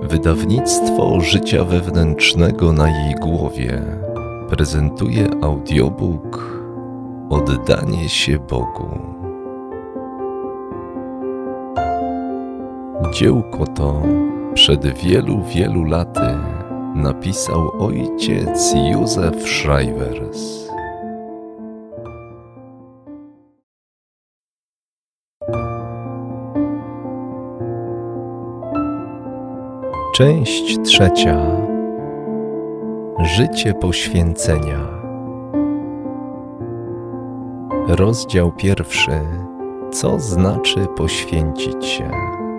Wydawnictwo Życia Wewnętrznego na jej głowie prezentuje audiobook Oddanie się Bogu. Dziełko to przed wielu laty napisał ojciec Józef Schreivers. Część trzecia. Życie poświęcenia. Rozdział pierwszy. Co znaczy poświęcić się?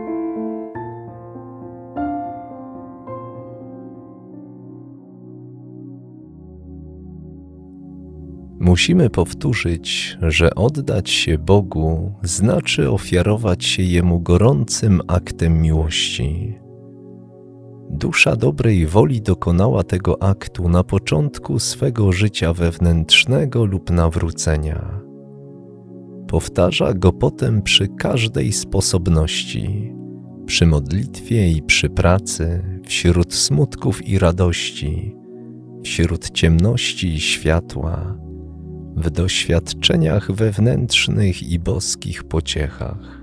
Musimy powtórzyć, że oddać się Bogu znaczy ofiarować się Jemu gorącym aktem miłości. Dusza dobrej woli dokonała tego aktu na początku swego życia wewnętrznego lub nawrócenia. Powtarza go potem przy każdej sposobności, przy modlitwie i przy pracy, wśród smutków i radości, wśród ciemności i światła, w doświadczeniach wewnętrznych i boskich pociechach.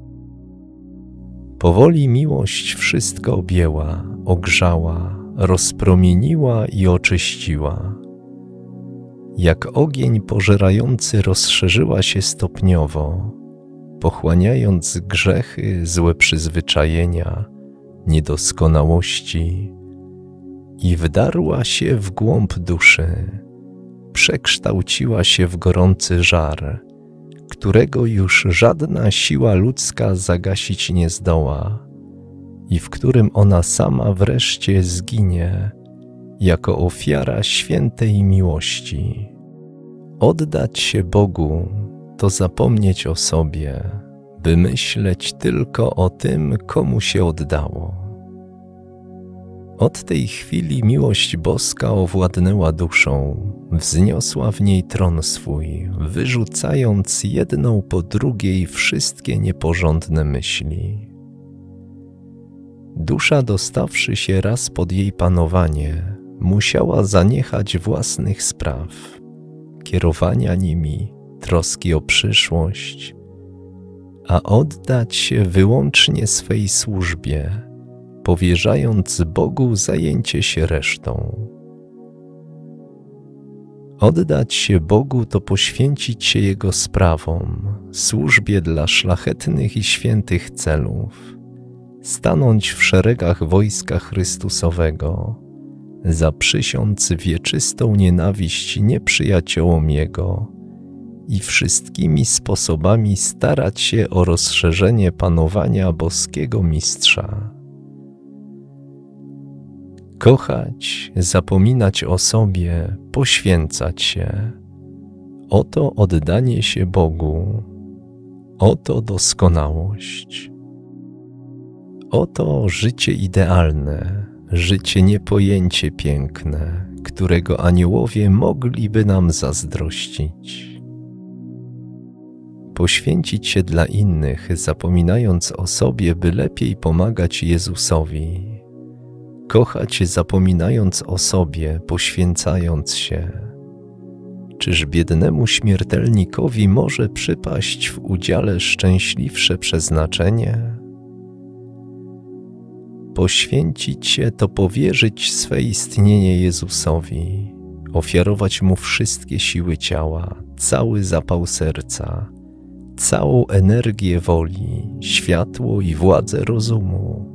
Powoli miłość wszystko objęła, ogrzała, rozpromieniła i oczyściła. Jak ogień pożerający rozszerzyła się stopniowo, pochłaniając grzechy, złe przyzwyczajenia, niedoskonałości i wdarła się w głąb duszy, przekształciła się w gorący żar, którego już żadna siła ludzka zagasić nie zdoła i w którym ona sama wreszcie zginie jako ofiara świętej miłości. Oddać się Bogu to zapomnieć o sobie, by myśleć tylko o tym, komu się oddało. Od tej chwili miłość boska owładnęła duszą, wzniosła w niej tron swój, wyrzucając jedną po drugiej wszystkie nieporządne myśli. Dusza, dostawszy się raz pod jej panowanie, musiała zaniechać własnych spraw, kierowania nimi, troski o przyszłość, a oddać się wyłącznie swej służbie, powierzając Bogu zajęcie się resztą. Oddać się Bogu to poświęcić się Jego sprawom, służbie dla szlachetnych i świętych celów, stanąć w szeregach wojska Chrystusowego, zaprzysiąc wieczystą nienawiść nieprzyjaciołom Jego i wszystkimi sposobami starać się o rozszerzenie panowania boskiego Mistrza. Kochać, zapominać o sobie, poświęcać się. Oto oddanie się Bogu. Oto doskonałość. Oto życie idealne, życie niepojęcie piękne, którego aniołowie mogliby nam zazdrościć. Poświęcić się dla innych, zapominając o sobie, by lepiej pomagać Jezusowi. Kochać, zapominając o sobie, poświęcając się. Czyż biednemu śmiertelnikowi może przypaść w udziale szczęśliwsze przeznaczenie? Poświęcić się to powierzyć swe istnienie Jezusowi, ofiarować Mu wszystkie siły ciała, cały zapał serca, całą energię woli, światło i władzę rozumu.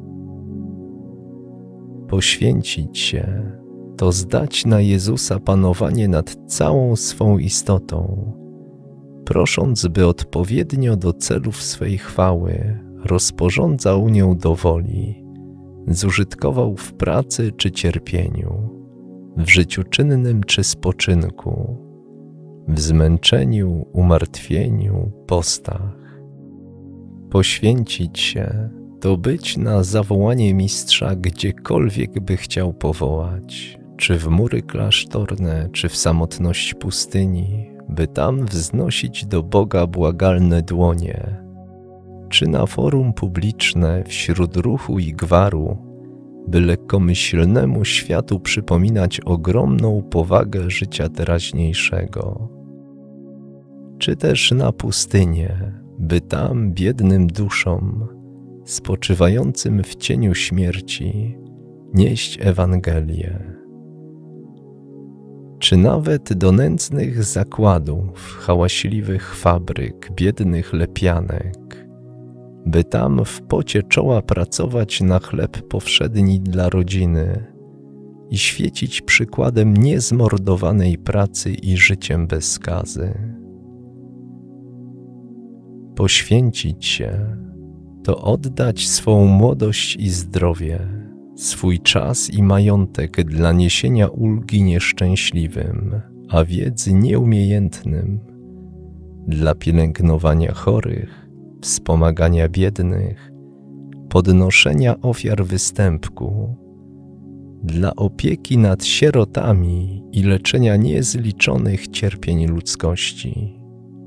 Poświęcić się to zdać na Jezusa panowanie nad całą swą istotą, prosząc, by odpowiednio do celów swej chwały rozporządzał nią do woli, zużytkował w pracy czy cierpieniu, w życiu czynnym czy spoczynku, w zmęczeniu, umartwieniu, postach. Poświęcić się to być na zawołanie Mistrza gdziekolwiek by chciał powołać, czy w mury klasztorne, czy w samotność pustyni, by tam wznosić do Boga błagalne dłonie, czy na forum publiczne wśród ruchu i gwaru, by lekkomyślnemu światu przypominać ogromną powagę życia teraźniejszego. Czy też na pustynię, by tam biednym duszom, spoczywającym w cieniu śmierci, nieść Ewangelię. Czy nawet do nędznych zakładów, hałaśliwych fabryk, biednych lepianek, by tam w pocie czoła pracować na chleb powszedni dla rodziny i świecić przykładem niezmordowanej pracy i życiem bez skazy. Poświęcić się to oddać swą młodość i zdrowie, swój czas i majątek dla niesienia ulgi nieszczęśliwym, a wiedzy nieumiejętnym, dla pielęgnowania chorych, wspomagania biednych, podnoszenia ofiar występku, dla opieki nad sierotami i leczenia niezliczonych cierpień ludzkości.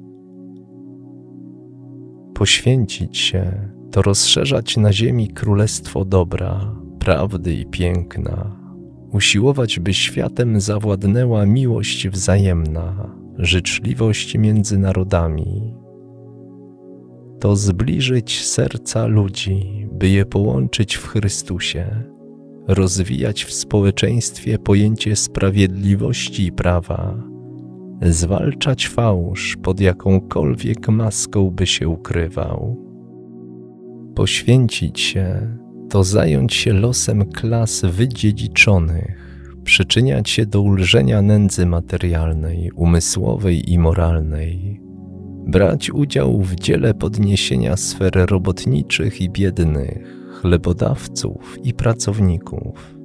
Poświęcić się to rozszerzać na ziemi królestwo dobra, prawdy i piękna, usiłować, by światem zawładnęła miłość wzajemna, życzliwość między narodami. To zbliżyć serca ludzi, by je połączyć w Chrystusie, rozwijać w społeczeństwie pojęcie sprawiedliwości i prawa, zwalczać fałsz pod jakąkolwiek maską by się ukrywał. Poświęcić się to zająć się losem klas wydziedziczonych, przyczyniać się do ulżenia nędzy materialnej, umysłowej i moralnej, brać udział w dziele podniesienia sfer robotniczych i biednych, chlebodawców i pracowników.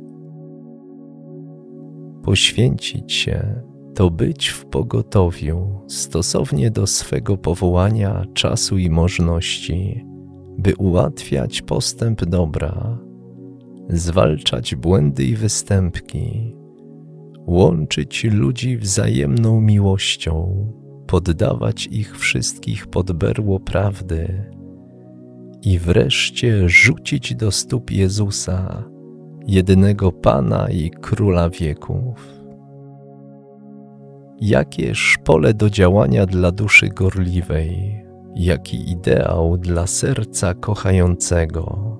Poświęcić się to być w pogotowiu stosownie do swego powołania, czasu i możności, by ułatwiać postęp dobra, zwalczać błędy i występki, łączyć ludzi wzajemną miłością, poddawać ich wszystkich pod berło prawdy i wreszcie rzucić do stóp Jezusa, jedynego Pana i Króla wieków. Jakież pole do działania dla duszy gorliwej, jaki ideał dla serca kochającego.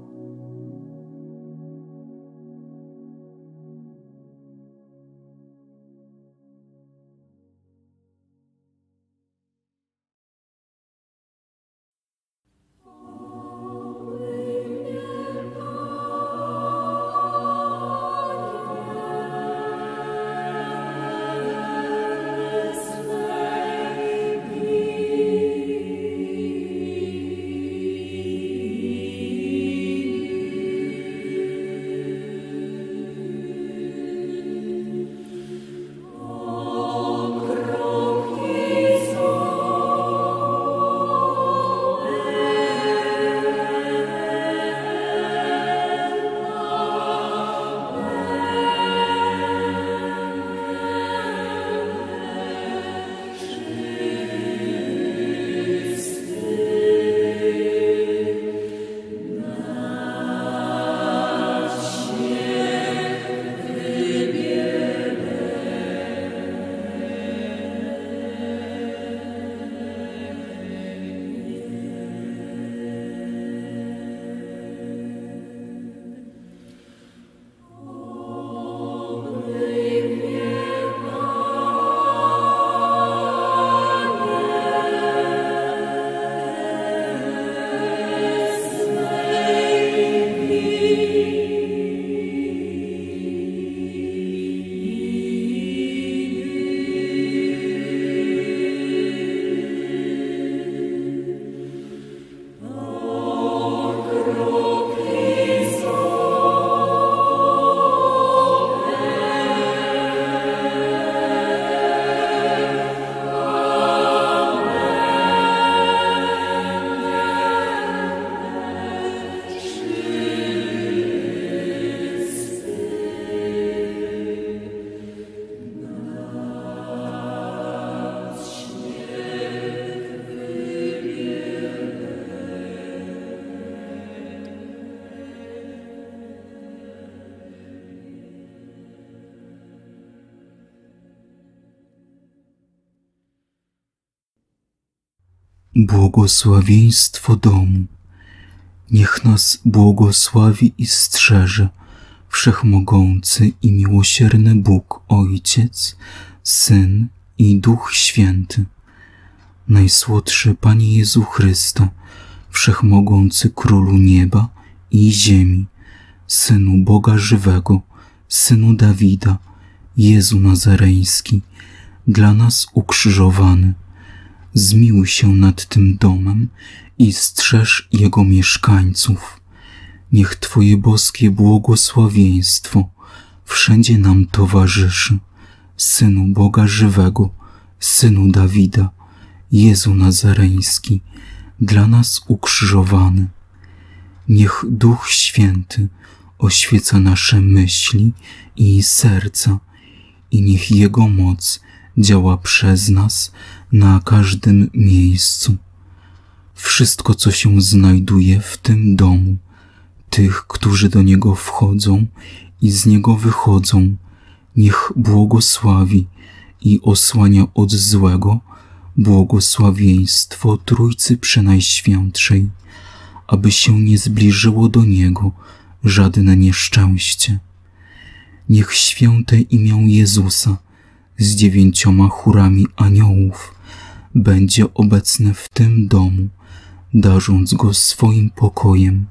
Błogosławieństwo domu. Niech nas błogosławi i strzeże Wszechmogący i miłosierny Bóg, Ojciec, Syn i Duch Święty. Najsłodszy Panie Jezu Chryste, Wszechmogący Królu nieba i ziemi, Synu Boga żywego, Synu Dawida, Jezu Nazareński, dla nas ukrzyżowany, zmiłuj się nad tym domem i strzeż jego mieszkańców. Niech Twoje boskie błogosławieństwo wszędzie nam towarzyszy, Synu Boga żywego, Synu Dawida, Jezu Nazareński, dla nas ukrzyżowany. Niech Duch Święty oświeca nasze myśli i serca i niech Jego moc działa przez nas na każdym miejscu. Wszystko, co się znajduje w tym domu, tych, którzy do niego wchodzą i z niego wychodzą, niech błogosławi i osłania od złego błogosławieństwo Trójcy Przenajświętszej, aby się nie zbliżyło do niego żadne nieszczęście. Niech święte imię Jezusa z 9 chórami aniołów będzie obecne w tym domu, darząc go swoim pokojem.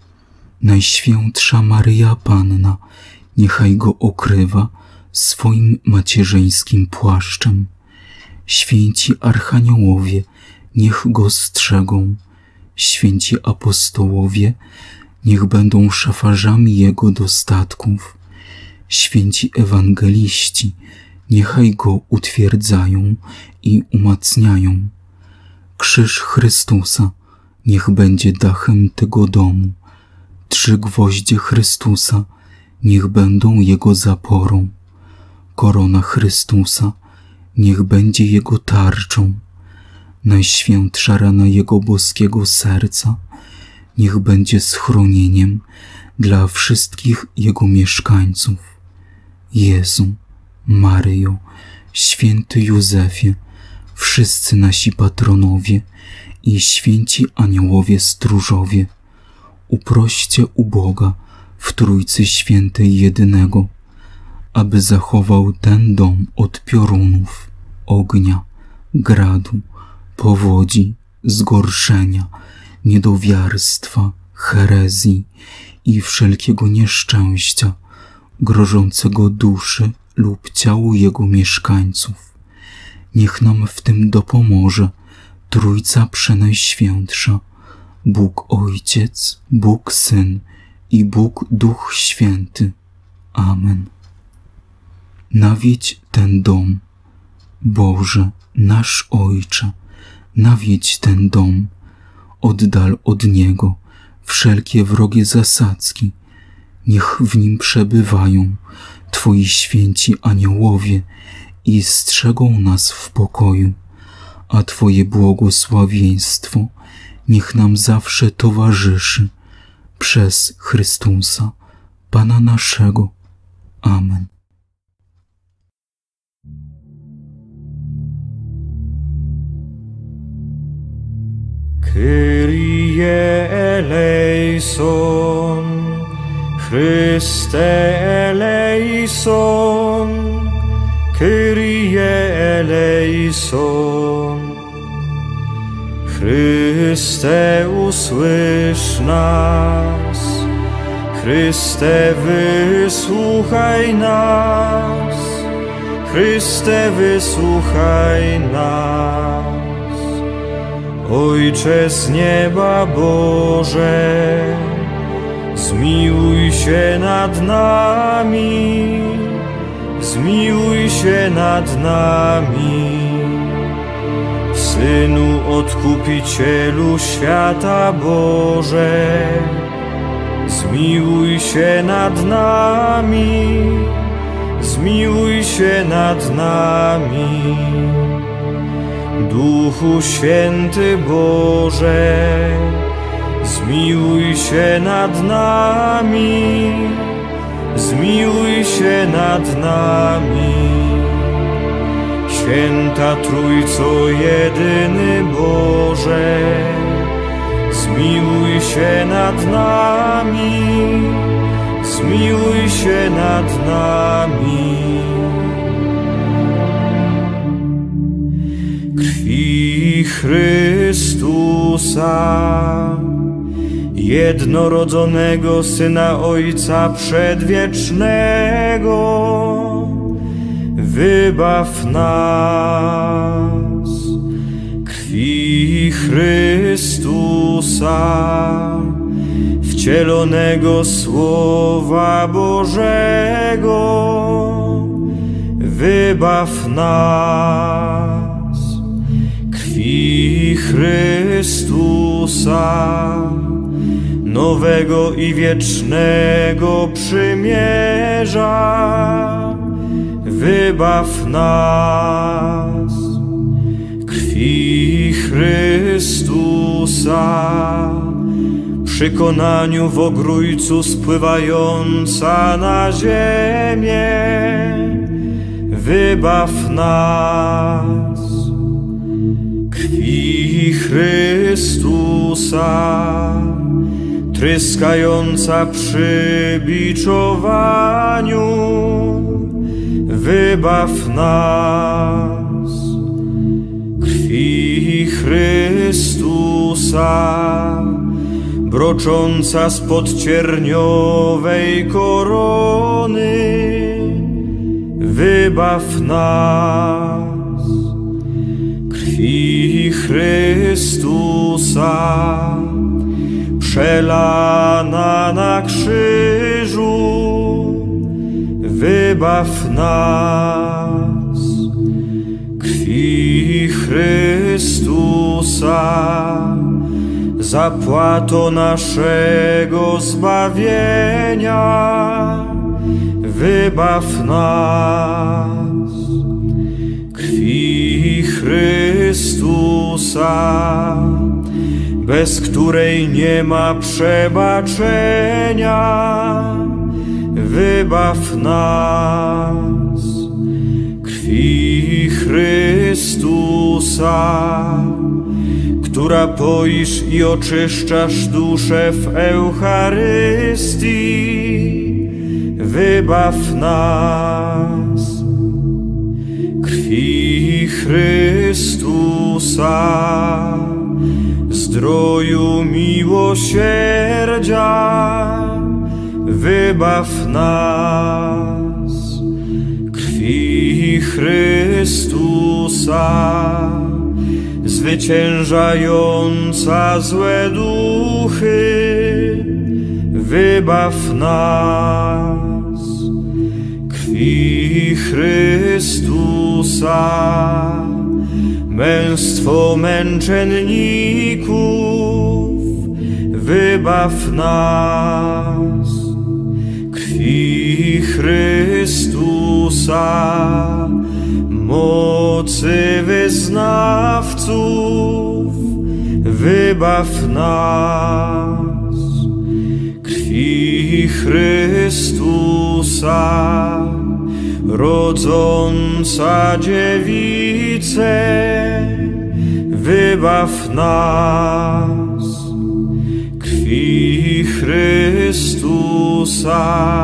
Najświętsza Maryja Panna niechaj go okrywa swoim macierzyńskim płaszczem. Święci archaniołowie niech go strzegą. Święci apostołowie niech będą szafarzami jego dostatków. Święci ewangeliści niechaj go utwierdzają i umacniają. Krzyż Chrystusa niech będzie dachem tego domu. 3 gwoździe Chrystusa niech będą jego zaporą. Korona Chrystusa niech będzie jego tarczą. Najświętsza rana jego boskiego serca niech będzie schronieniem dla wszystkich jego mieszkańców. Jezu, Maryjo, święty Józefie, wszyscy nasi patronowie i święci aniołowie stróżowie, uproście u Boga w Trójcy Świętej jedynego, aby zachował ten dom od piorunów, ognia, gradu, powodzi, zgorszenia, niedowiarstwa, herezji i wszelkiego nieszczęścia grożącego duszy lub ciału jego mieszkańców. Niech nam w tym dopomoże Trójca Przenajświętsza, Bóg Ojciec, Bóg Syn i Bóg Duch Święty. Amen. Nawiedź ten dom. Boże, nasz Ojcze, nawiedź ten dom. Oddal od niego wszelkie wrogie zasadzki. Niech w nim przebywają Twoi święci aniołowie i strzegą nas w pokoju, a Twoje błogosławieństwo niech nam zawsze towarzyszy przez Chrystusa, Pana naszego. Amen. Kyrie eleison, Chryste eleison, Kyrie eleison. Chryste, usłysz nas, Chryste, wysłuchaj nas, Chryste, wysłuchaj nas. Ojcze z nieba Boże, zmiłuj się nad nami, zmiłuj się nad nami. Synu Odkupicielu świata Boże, zmiłuj się nad nami, zmiłuj się nad nami. Duchu Święty Boże, zmiłuj się nad nami, zmiłuj się nad nami. Święta Trójco jedyny Boże, zmiłuj się nad nami, zmiłuj się nad nami. Krwi Chrystusa, jednorodzonego Syna Ojca Przedwiecznego, wybaw nas. Krwi Chrystusa, wcielonego Słowa Bożego, wybaw nas. Krwi Chrystusa, nowego i wiecznego przymierza, wybaw nas. Krwi Chrystusa, przy konaniu w Ogrójcu spływająca na ziemię, wybaw nas. Krwi Chrystusa, tryskająca przy biczowaniu, wybaw nas. Krwi Chrystusa, brocząca spod cierniowej korony, wybaw nas. Krwi Chrystusa, przelana na krzyżu, wybaw nas. Krwi Chrystusa, zapłatą naszego zbawienia, wybaw nas. Krwi Chrystusa, bez której nie ma przebaczenia, wybaw nas. Krwi Chrystusa, która poisz i oczyszczasz duszę w Eucharystii, wybaw nas. Krwi Chrystusa, zdroju miłosierdzia, wybaw nas. Krwi Chrystusa, zwyciężająca złe duchy, wybaw nas. Krwi Chrystusa, męstwo męczenników, wybaw nas. Krwi Chrystusa, mocy wyznawców, wybaw nas. Krwi Chrystusa, rodząca dziewicę, wybaw nas. Krwi Chrystusa,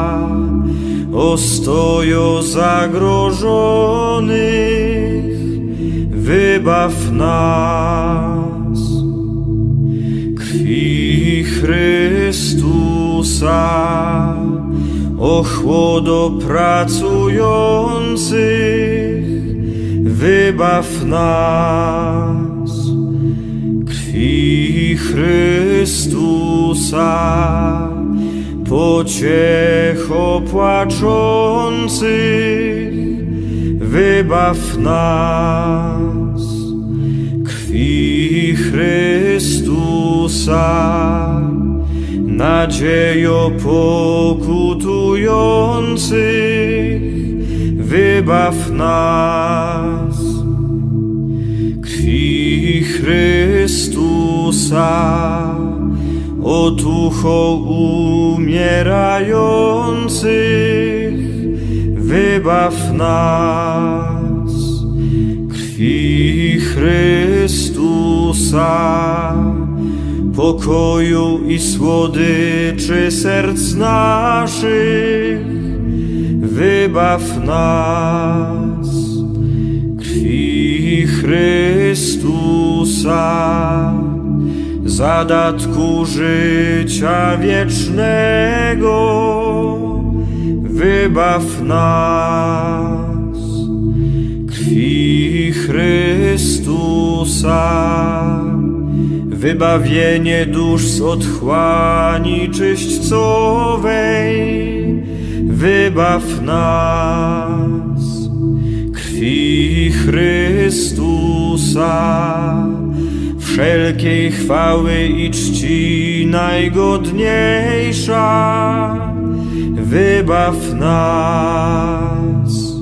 ostojo zagrożonych, wybaw nas. Krwi Chrystusa, ochłodo pracujących, wybaw nas. Krwi Chrystusa, pociecho płaczących, wybaw nas. Krwi Chrystusa, nadziejo pokutujących, wybaw nas. Krwi Chrystusa, otucho umierających, wybaw nas. krwi Chrystusa, pokoju i słodyczy serc naszych, wybaw nas. Krwi Chrystusa, zadatku życia wiecznego, wybaw nas. Krwi Chrystusa, wybawienie dusz z otchłani czyśćcowej, wybaw nas. Krwi Chrystusa, wszelkiej chwały i czci najgodniejsza, wybaw nas.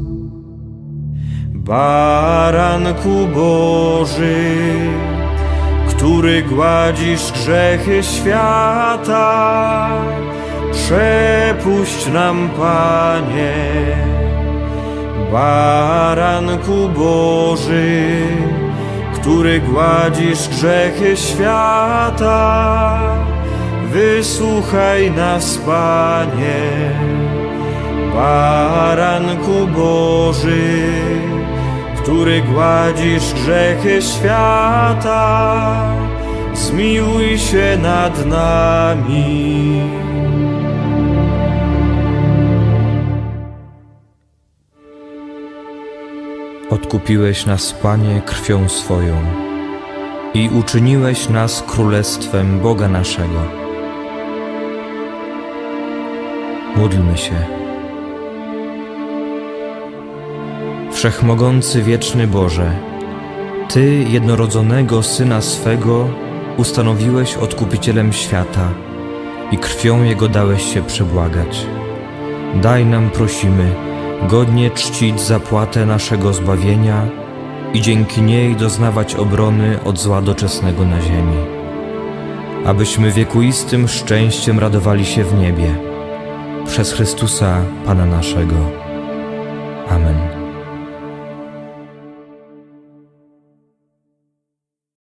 Baranku Boży, który gładzisz grzechy świata, przepuść nam, Panie. Baranku Boży, który gładzisz grzechy świata, wysłuchaj nas, Panie. Baranku Boży, który gładzisz grzechy świata, zmiłuj się nad nami. Odkupiłeś nas, Panie, krwią swoją i uczyniłeś nas królestwem Boga naszego. Módlmy się. Wszechmogący wieczny Boże, Ty jednorodzonego Syna swego ustanowiłeś Odkupicielem świata i krwią Jego dałeś się przebłagać. Daj nam, prosimy, godnie czcić zapłatę naszego zbawienia i dzięki niej doznawać obrony od zła doczesnego na ziemi, abyśmy wiekuistym szczęściem radowali się w niebie. Przez Chrystusa, Pana naszego. Amen.